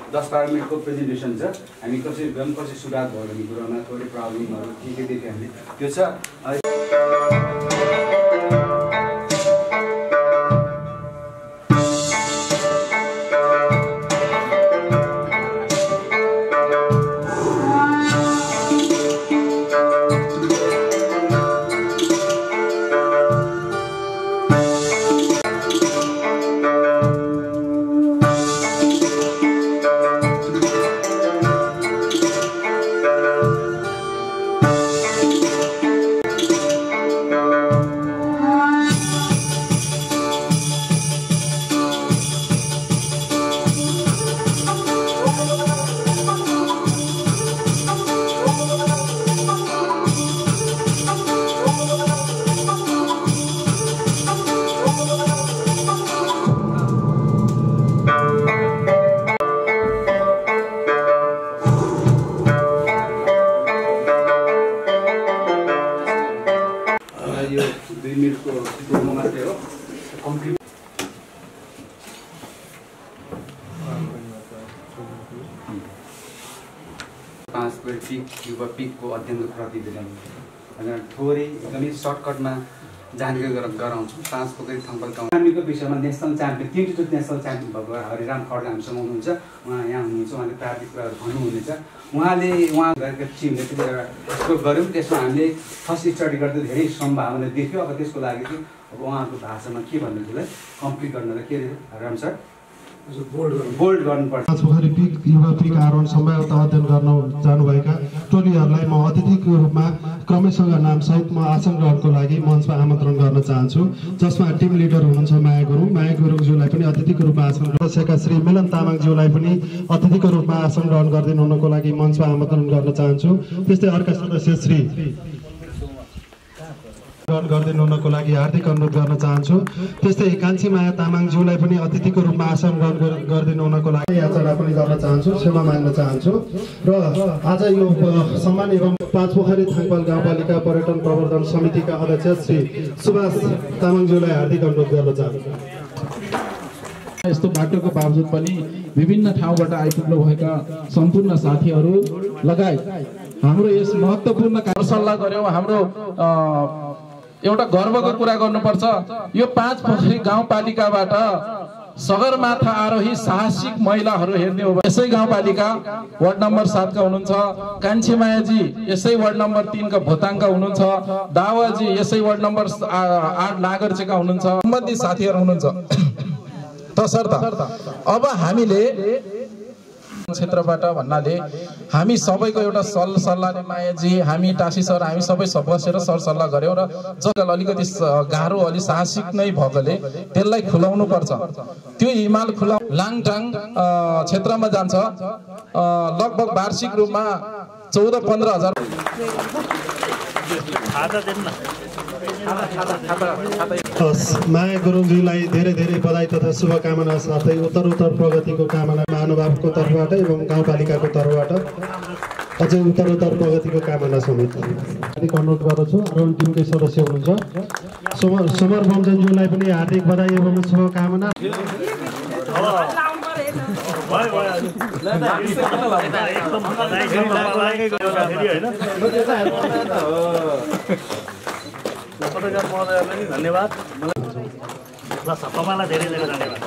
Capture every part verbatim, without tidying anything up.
दस बाह्र मिनटको प्रेजेन्टेसन छ। हामी कसरी गयौँ, कसरी सुधार भयो भन्ने कुरामा थोरै प्रब्लमहरू के के देख्यो हामीले त्यो छ। पिकको अध्ययनको प्रतिवेदन थोरै एकदमै सर्टकटमा जानकारी गराउँछौँ। पाँचपोखरी थङपाल गाउँको विषयमा नेसनल च्याम्पियन तिनचोटि नेसनल च्याम्पियन भएको हरिराम खड्का हामीसँग हुनुहुन्छ। उहाँ यहाँ हुनुहुन्छ, उहाँले प्राविधिक कुराहरू भन्नुहुनेछ। उहाँले उहाँ गरेका टिमले पनि एउटा स्कोप गऱ्यौँ। त्यसमा हामीले फर्स्ट स्टडी गर्दा धेरै सम्भावना देख्यो। अब त्यसको लागि चाहिँ अब उहाँहरूको भाषामा के भन्ने कुरालाई कम्प्लिट गर्नलाई के हरिराम सर बोल्ड गर्नुपर्छ। पाँचपोखरी पिक युवा पिक आरोहण सम्भाव्यता अध्ययन गर्न जानुभएका टोलीहरूलाई म अतिथिको रूपमा क्रमैसँग नामसहित म आसन ग्रहणको लागि मञ्चमा आमन्त्रण गर्न चाहन्छु, जसमा टिम लिडर हुनुहुन्छ माया गुरुङ। माया गुरुङज्यूलाई पनि अतिथिको रूपमा आसन ग्रहणका श्री मिलन तामाङज्यूलाई पनि अतिथिको रूपमा आसन ग्रहण गरिदिनु हुनको लागि मञ्चमा आमन्त्रण गर्न चाहन्छु। त्यस्तै अर्का सदस्य श्री ग्रहण गरिदिनु हुनको लागि हार्दिक अनुरोध गर्न चाहन्छु। त्यस्तै कान्छी माया तामाङज्यूलाई पनि अतिथिको रूपमा आसन ग्रहण गरिदिनु हुनको लागि याचना पनि गर्न चाहन्छु, क्षमा माग्न चाहन्छु। र आज यो सम्मान एवं पाँचपोखरी थाङपाल गाउँपालिका पर्यटन प्रवर्धन समितिका अध्यक्ष श्री सुभाष तामाङज्यूलाई हार्दिक अनुरोध गर्न चाहन्छु। यस्तो बाटोको बावजुद पनि विभिन्न ठाउँबाट आइपुग्नु भएका सम्पूर्ण साथीहरू लगायत हाम्रो यस महत्त्वपूर्ण सल्लाह गर्यौँ। हाम्रो एउटा गर्वको कुरा गर्नुपर्छ, यो पाँचपोखरी गाउँपालिकाबाट सगरमाथा आरोही साहसिक महिलाहरू हेर्ने हो भने यसै गाउँपालिका वार्ड नम्बर सातका हुनुहुन्छ, कान्छीमायाजी यसै वार्ड नम्बर तीनका भोताङका हुनुहुन्छ, दावाजी यसै वार्ड नम्बर आठ नागरचेका हुनुहुन्छ, सम्बन्धित साथीहरू हुनुहुन्छ। तसर्थ अब हामीले क्षेत्रबाट भन्नाले हामी सबैको एउटा सल सल्लाहले मायाजी हामी टासी सर हामी सबै बसेर सर सल्लाह गऱ्यौँ र जग्गा अलिकति गाह्रो अलि साहसिक नै भएकोले त्यसलाई खुलाउनु पर्छ। त्यो हिमाल खुला लाङटाङ क्षेत्रमा जान्छ। लगभग वार्षिक रूपमा चौध पन्ध्र हजार माया गुरुङज्यूलाई धेरै धेरै बधाई तथा शुभकामना साथै उत्तर उत्तर प्रगतिको कामना महानुभावको तर्फबाट एवं गाउँपालिकाको तर्फबाट अझै उत्तर उत्तर प्रगतिको कामना समेत हार्दिक अनुरोध गर्दछु। आरोहण टिमकै सदस्य हुनुहुन्छ समर समर बमजनज्यूलाई पनि हार्दिक बधाई एवं शुभकामना। धन्यवाद। तपाईँलाई धेरै धेरै धन्यवाद।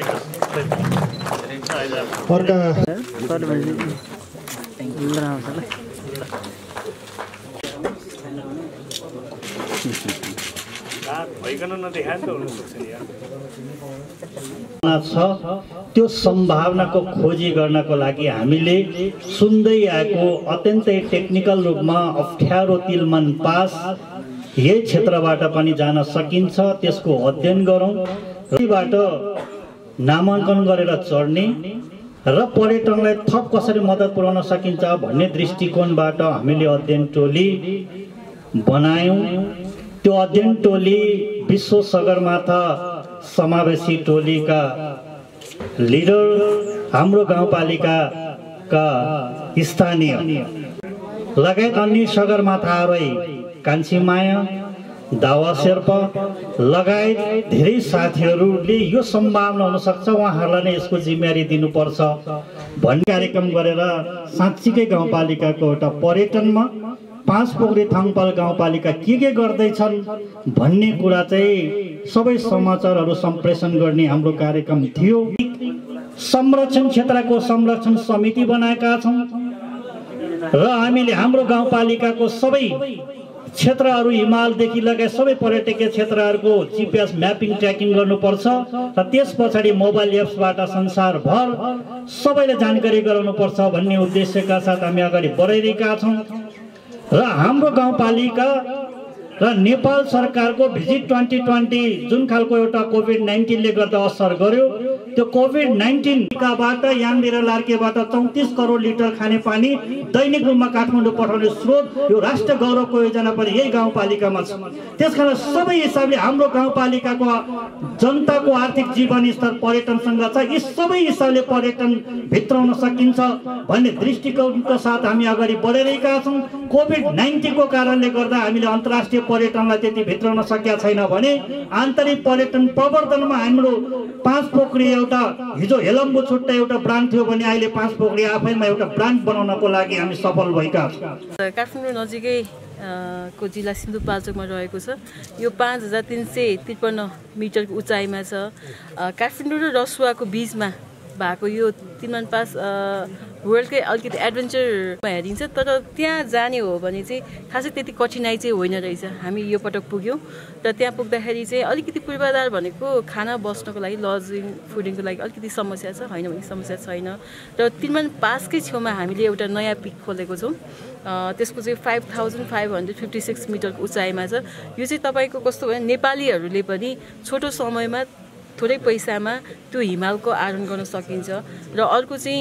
त्यो सम्भावनाको खोजी गर्नको लागि हामीले सुन्दै आएको अत्यन्तै टेक्निकल रूपमा अप्ठ्यारो तिलमन पास यही क्षेत्रबाट पनि जान सकिन्छ। त्यसको अध्ययन गरौँ, यहीबाट नामाङ्कन गरेर चढ्ने र पर्यटनलाई थप कसरी मद्दत पुर्याउन सकिन्छ भन्ने दृष्टिकोणबाट हामीले अध्ययन टोली बनायौँ। त्यो अध्ययन टोली विश्व सगरमाथा समावेशी टोलीका लिडर हाम्रो गाउँपालिकाका स्थानीय लगायत अन्य सगरमाथाहरू कान्छी माया दावा शेर्पा लगायत धेरै साथीहरूले यो सम्भावना हुन सक्छ उहाँहरूलाई नै यसको जिम्मेवारी दिनुपर्छ भन्ने कार्यक्रम गरेर साँच्चीकै गाउँपालिकाको एउटा पर्यटनमा पाँचपोखरी थाङपाल गाउँपालिका के के गर्दैछन् भन्ने कुरा चाहिँ सबै समाचारहरू सम्प्रेषण गर्ने हाम्रो कार्यक्रम थियो। संरक्षण क्षेत्रको संरक्षण समिति बनाएका छौँ र हामीले हाम्रो गाउँपालिकाको सबै क्षेत्रहरू हिमालदेखि लगायत सबै पर्यटकीय क्षेत्रहरूको जिपिएस म्यापिङ ट्र्याकिङ गर्नुपर्छ र त्यस पछाडि मोबाइल एप्सबाट संसारभर सबैले जानकारी गराउनुपर्छ भन्ने उद्देश्यका साथ हामी अगाडि बढाइरहेका छौँ र हाम्रो गाउँपालिका र नेपाल सरकारको भिजिट ट्वेन्टी ट्वेन्टी जुन खालको एउटा कोभिड नाइन्टिनले गर्दा असर गर्यो त्यो कोभिड नाइन्टिनकाबाट यहाँनिर लार्केबाट चौतिस करोड लिटर खाने पानी दैनिक रूपमा काठमाडौँ पठाउने स्रोत यो राष्ट्र गौरवको योजना पनि यही गाउँपालिकामा छ। त्यसकारण सबै हिसाबले हाम्रो गाउँपालिकाको जनताको आर्थिक जीवन स्तर पर्यटनसँग छ। यी सबै हिसाबले पर्यटन भित्राउन सकिन्छ भन्ने दृष्टिकोणको साथ हामी अगाडि बढिरहेका छौँ। कोभिड नाइन्टिनको कारणले गर्दा हामीले अन्तर्राष्ट्रिय पर्यटनलाई त्यति भित्राउन सकेका छैन भने आन्तरिक पर्यटन प्रवर्धनमा हाम्रो पाँचपोखरी एउटा हिजो हेलम्बु छुट्टै एउटा ब्रान्ड थियो भने अहिले पाँचपोखरी आफैमा एउटा ब्रान्ड बनाउनको लागि हामी सफल भएका छौँ। काठमाडौँ नजिकै को जिल्ला सिन्धुपाल्चोकमा रहेको छ। यो पाँच हजार तिन सय त्रिपन्न मिटरको उचाइमा छ। काठमाडौँ र रसुवाको बिचमा भएको यो तिनमान पास वर्ल्डकै अलिकति एडभेन्चरमा हेरिन्छ, तर त्यहाँ जाने हो भने चाहिँ खासै त्यति कठिनाइ चाहिँ होइन रहेछ। हामी यो पटक पुग्यौँ र त्यहाँ पुग्दाखेरि चाहिँ अलिकति पूर्वाधार भनेको खाना बस्नको लागि लजिङ फुडिङको लागि अलिकति समस्या छ, होइन भने समस्या छैन। र तिनमान पासकै छेउमा हामीले एउटा नयाँ पिक खोलेको छौँ। त्यसको चाहिँ five thousand five hundred fifty six मिटरको उचाइमा छ। यो चाहिँ तपाईँको कस्तो भयो नेपालीहरूले पनि छोटो समयमा थोरै पैसामा त्यो हिमालको आरोहण गर्न सकिन्छ। र अर्को चाहिँ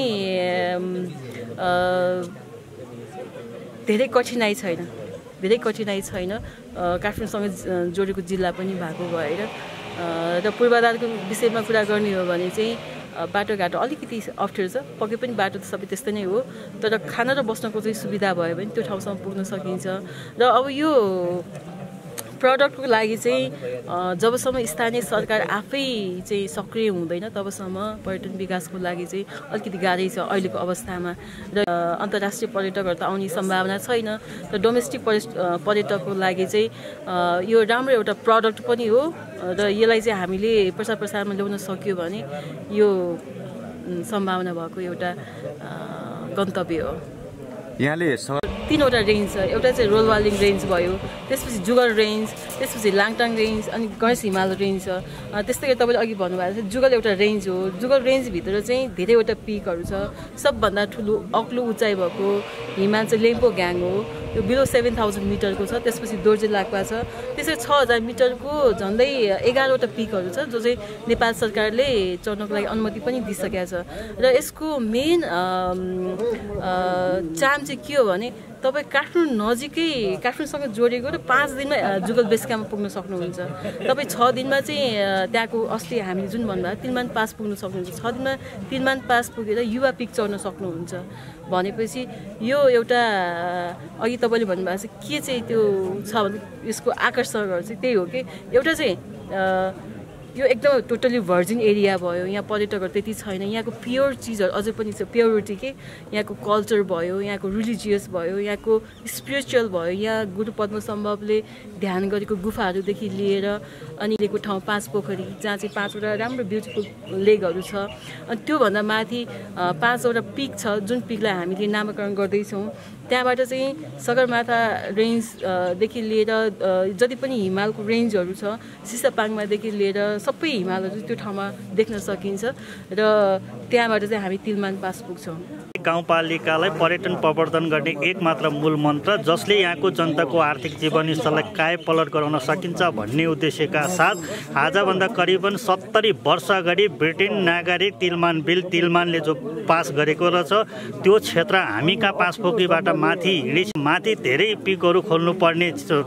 धेरै कठिनाइ छैन, धेरै कठिनाइ छैन। काठमाडौँसँग जोडेको जिल्ला पनि भएको भएर र पूर्वाधारको विषयमा कुरा गर्ने हो भने चाहिँ बाटोघाटो अलिकति अप्ठ्यारो छ। पक्कै पनि बाटो त सबै त्यस्तै नै हो, तर खाना र बस्नको चाहिँ सुविधा भयो भने त्यो ठाउँसम्म पुग्न सकिन्छ। र अब यो प्रडक्टको लागि चाहिँ जबसम्म स्थानीय सरकार आफै चाहिँ सक्रिय हुँदैन तबसम्म पर्यटन विकासको लागि चाहिँ अलिकति गाह्रै छ अहिलेको अवस्थामा। र अन्तर्राष्ट्रिय पर्यटकहरू त आउने सम्भावना छैन, र डोमेस्टिक पर्यटकको लागि चाहिँ यो राम्रो एउटा प्रडक्ट पनि हो र यसलाई चाहिँ हामीले प्रचार प्रसारमा ल्याउन सक्यो भने यो सम्भावना भएको एउटा गन्तव्य हो। यहाँले तीनवटा रेन्ज छ। एउटा चाहिँ रोलवालिङ रेन्ज भयो, त्यसपछि जुगल रेन्ज, त्यसपछि लाङटाङ रेन्ज, अनि गणेश हिमाल रेन्ज छ। त्यस्तै गरी तपाईँले अघि भन्नुभएको छ जुगल एउटा रेन्ज हो। जुगल रेन्जभित्र चाहिँ धेरैवटा पिकहरू छ। सबभन्दा ठुलो अग्लो उचाइ भएको हिमाल चाहिँ लेम्पो ग्याङ हो, यो बिलो सेभेन थाउजन्ड मिटरको छ। त्यसपछि दोर्जे लाक्पा छ। त्यसरी छ हजार मिटरको झन्डै एघारवटा पिकहरू छ जो चाहिँ नेपाल सरकारले चढ्नको लागि अनुमति पनि दिइसकेको छ। र यसको मेन चाम चाहिँ के हो भने तपाईँ काठमाडौँ नजिकै काठमाडौँसँग जोडेको र पाँच दिनमा जुगल बेस क्याम्पमा पुग्न सक्नुहुन्छ। तपाईँ छ दिनमा चाहिँ त्यहाँको अस्ति हामीले जुन भन्नुभयो तिनमान पास पुग्न सक्नुहुन्छ। छ दिनमा तिनमान पास पुगेर युवा पिक चढ्न सक्नुहुन्छ भनेपछि यो एउटा अघि तपाईँले भन्नुभएको छ के चाहिँ त्यो छ भने यसको आकर्षकहरू चाहिँ त्यही हो कि एउटा चाहिँ यो एकदम टोटली भर्जिन एरिया भयो। यहाँ पर्यटकहरू त्यति छैन। यहाँको प्योर चिजहरू अझै पनि छ, प्योरिटी के यहाँको कल्चर भयो, यहाँको रिलिजियस भयो, यहाँको स्पिरिचुअल भयो। यहाँ गुरु पद्मसम्भवले ध्यान गरेको गुफाहरूदेखि लिएर अनि लिएको ठाउँ पाँचपोखरी जहाँ चाहिँ पाँचवटा राम्रो ब्युटिफुल लेकहरू छ। अनि त्योभन्दा माथि पाँचवटा पिक छ जुन पिकलाई हामीले नामाकरण गर्दैछौँ। त्यहाँबाट चाहिँ सगरमाथा रेन्जदेखि लिएर जति पनि हिमालको रेन्जहरू छ सिसापाङमादेखि लिएर सबै हिमालहरू त्यो ठाउँमा देख्न सकिन्छ। र त्यहाँबाट चाहिँ हामी तिलमान पास पुग्छौँ। गाउँपालिकालाई पर्यटन प्रवर्धन गर्ने एक मात्र मूल मन्त्र जसले यहाँको जनताको आर्थिक जीवन स्तरलाई कायापलट गराउन सकिन्छ भन्ने उद्देश्यका साथ आजभन्दा करिबन सत्तरी वर्ष अगाडि ब्रिटेन नागरिक तिलमान बिल तिलमानले जो पास गरेको रहेछ त्यो क्षेत्र हामी कहाँ पाँचपोखरीबाट माथि हिँडी माथि धेरै पिकहरू खोल्नुपर्ने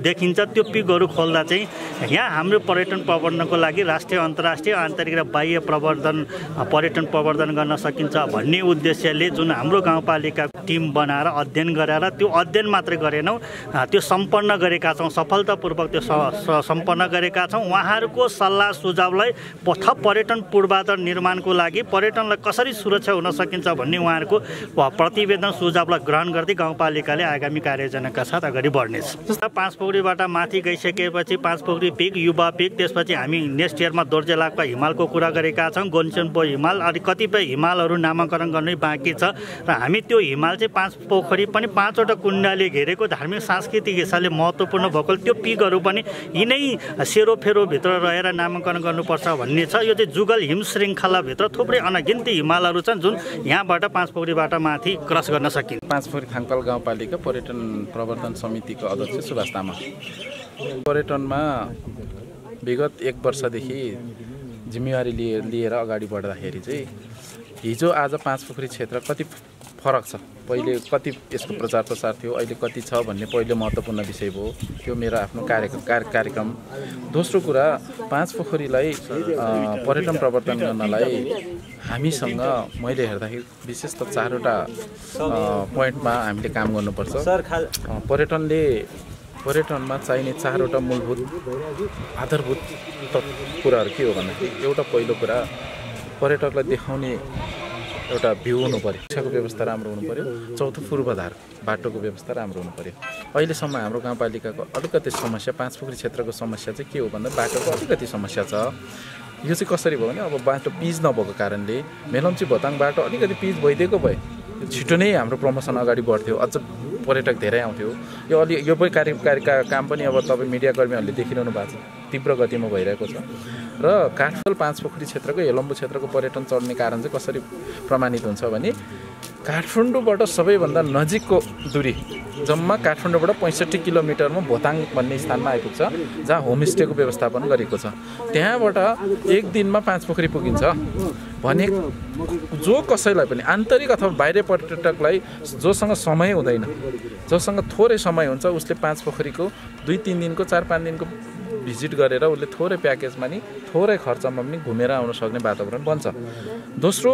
देखिन्छ त्यो पिकहरू खोल्दा चाहिँ यहाँ हाम्रो पर्यटन प्रवर्धनको लागि राष्ट्रिय अन्तर्राष्ट्रिय आन्तरिक र बाह्य प्रवर्धन पर्यटन प्रवर्धन गर्न सकिन्छ भन्ने उद्देश्यले जुन हाम्रो गाउँपालिका टिम बनाएर अध्ययन गराएर त्यो अध्ययन मात्रै गरेनौँ, त्यो सम्पन्न गरेका छौँ, सफलतापूर्वक त्यो सम्पन्न गरेका छौँ। उहाँहरूको सल्लाह सुझावलाई थप पर्यटन पूर्वाधार निर्माणको लागि पर्यटनलाई कसरी सुरक्षा हुन सकिन्छ भन्ने उहाँहरूको प्रतिवेदन सुझावलाई ग्रहण गर्दै गाउँपालिकाले आगामी कार्ययोजनाका साथ अगाडि बढ्नेछ। पाँचपोखरीबाट माथि गइसकेपछि पाँचपोखरी पिक, युवा पिक, त्यसपछि हामी नेक्स्ट इयरमा दोर्जेलागपा हिमालको कुरा गरेका छौँ, गोन्चनपो हिमाल, अनि कतिपय हिमालहरू नामाकरण गर्नै बाँकी छ र हामी त्यो हिमाल चाहिँ पाँचपोखरी पनि पाँचवटा कुण्डले घेरेको धार्मिक सांस्कृतिक हिसाबले महत्त्वपूर्ण भएको त्यो पिकहरू पनि यिनै सेरोफेरोभित्र रहेर नामाकरण गर्नुपर्छ भन्ने छ। यो चाहिँ जुगल हिम श्रृङ्खलाभित्र थुप्रै अनगिन्ती हिमालहरू छन् जुन यहाँबाट पाँचपोखरीबाट माथि क्रस गर्न सकिन्छ। पाँचपोखरी थाङपाल गाउँपालिका पर्यटन प्रवर्धन समितिको अध्यक्ष सुभाष तामाङ। पर्यटनमा विगत एक वर्षदेखि जिम्मेवारी लिए लिएर अगाडि बढ्दाखेरि चाहिँ हिजो आज पाँचपोखरी क्षेत्र कति फरक छ, पहिले कति यसको प्रचार प्रसार थियो, अहिले कति छ भन्ने पहिले महत्त्वपूर्ण विषय भयो। त्यो मेरो आफ्नो कार्य कार्यक्रम। दोस्रो कुरा, पाँचपोखरीलाई पर्यटन प्रवर्धन गर्नलाई हामीसँग मैले हेर्दाखेरि विशेष त चारवटा पोइन्टमा हामीले काम गर्नुपर्छ। पर्यटनले पर्यटनमा चाहिने चारवटा मूलभूत आधारभूत कुराहरू के हो भन्दाखेरि एउटा पहिलो कुरा पर्यटकलाई देखाउने एउटा भ्यू हुनु पर्यो, शिक्षाको व्यवस्था राम्रो हुनु पर्यो। चौथो पूर्वाधार बाटोको व्यवस्था राम्रो हुनु पर्यो। अहिलेसम्म हाम्रो गाउँपालिकाको अलिकति समस्या पाँचपोखरी क्षेत्रको समस्या चाहिँ के हो भन्दा बाटोको अलिकति समस्या छ। यो चाहिँ कसरी भयो भने अब बाटो पिच नभएको कारणले मेलम्ची भोताङ बाटो अलिकति पिच भइदिएको भए छिटो नै हाम्रो प्रमोसन अगाडि बढ्थ्यो, अझ पर्यटक धेरै आउँथ्यो। यो अलि यो पनि कार्य कार्य काम पनि अब तपाईँ मिडियाकर्मीहरूले देखिरहनु भएको छ, तीव्र गतिमा भइरहेको छ। र काठमाडौँ पाँचपोखरी क्षेत्रको हेलम्बु क्षेत्रको पर्यटन चढ्ने कारण चाहिँ कसरी प्रमाणित हुन्छ भने काठमाडौँबाट सबैभन्दा नजिकको दूरी जम्मा काठमाडौँबाट पैँसठी किलोमिटरमा भोताङ भन्ने स्थानमा आइपुग्छ, जहाँ होमस्टेको व्यवस्थापन गरेको छ। त्यहाँबाट एक दिनमा पाँचपोखरी पुगिन्छ भने जो कसैलाई पनि आन्तरिक अथवा बाहिरी पर्यटकलाई जोसँग समय हुँदैन, जोसँग थोरै समय हुन्छ, उसले पाँचपोखरीको दुई तिन दिनको चार पाँच दिनको भिजिट गरेर उसले थोरै प्याकेजमा नि थोरै खर्चमा पनि घुमेर आउन सक्ने वातावरण बन्छ। दोस्रो,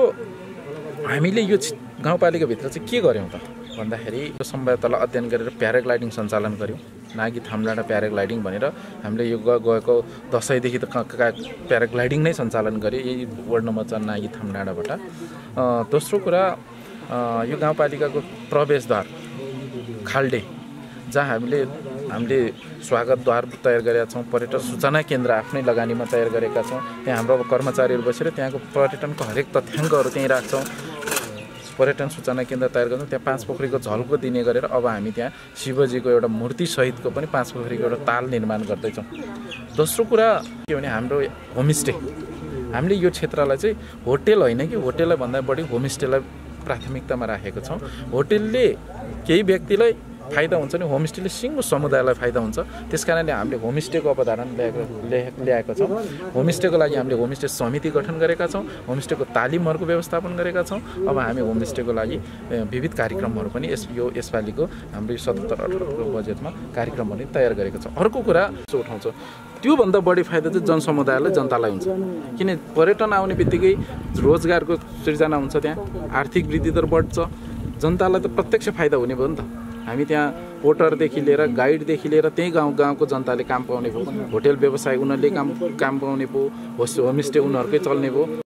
हामीले यो गाउँपालिकाभित्र चाहिँ के गर्यौँ त भन्दाखेरि यो सम्भाव्यतालाई अध्ययन गरेर प्याराग्लाइडिङ सञ्चालन गऱ्यौँ। नागी थामडाँडा प्याराग्लाइडिङ भनेर हामीले यो गएको दसैँदेखि त प्याराग्लाइडिङ नै सञ्चालन गऱ्यो यही वार्ड नम्बर चार नागी थामडाँडाबाट। दोस्रो कुरा, यो गाउँपालिकाको प्रवेशद्वार खाल्डे जहाँ हामीले हामीले स्वागतद्वार तयार गरेका छौँ, पर्यटन सूचना केन्द्र आफ्नै लगानीमा तयार गरेका छौँ। त्यहाँ हाम्रो कर्मचारीहरू बसेर त्यहाँको पर्यटनको हरेक तथ्याङ्कहरू त्यहीँ राख्छौँ। पर्यटन सूचना केन्द्र तयार गर्छौँ। त्यहाँ पाँचपोखरीको झल्को दिने गरेर अब हामी त्यहाँ शिवजीको एउटा मूर्तिसहितको पनि पाँचपोखरीको एउटा ताल निर्माण गर्दैछौँ। दोस्रो कुरा के भने हाम्रो होमस्टे, हामीले यो क्षेत्रलाई चाहिँ होटेल होइन कि होटेललाई भन्दा बढी होमस्टेलाई प्राथमिकतामा राखेको छौँ। होटेलले केही व्यक्तिलाई फाइदा हुन्छ नि होमस्टेले सिङ्गो समुदायलाई फाइदा हुन्छ। त्यस कारणले हामीले होमस्टेको अवधारणा ल्याएको ल्याएका छौँ। होमस्टेको लागि हामीले होमस्टे समिति गठन गरेका छौँ, होमस्टेको तालिमहरूको व्यवस्थापन गरेका छौँ। अब हामी होमस्टेको लागि विविध कार्यक्रमहरू पनि यस यो यसपालिको हाम्रो सतहत्तर अठहत्तरको बजेटमा कार्यक्रमहरू तयार गरेका छौँ। अर्को कुरा उठाउँछ, त्योभन्दा बढी फाइदा चाहिँ जनसमुदायलाई जनतालाई हुन्छ, किन पर्यटन आउने बित्तिकै रोजगारको सृजना हुन्छ, त्यहाँ आर्थिक वृद्धि दर बढ्छ, जनतालाई त प्रत्यक्ष फाइदा हुने भयो नि त। हामी त्यहाँ पोर्टरदेखि लिएर गाइडदेखि लिएर त्यही गाउँ गाउँको जनताले काम पाउने भयो, होटेल व्यवसाय उनीहरूले काम काम पाउने भयो, होमस्टे उनीहरूकै चल्ने भयो।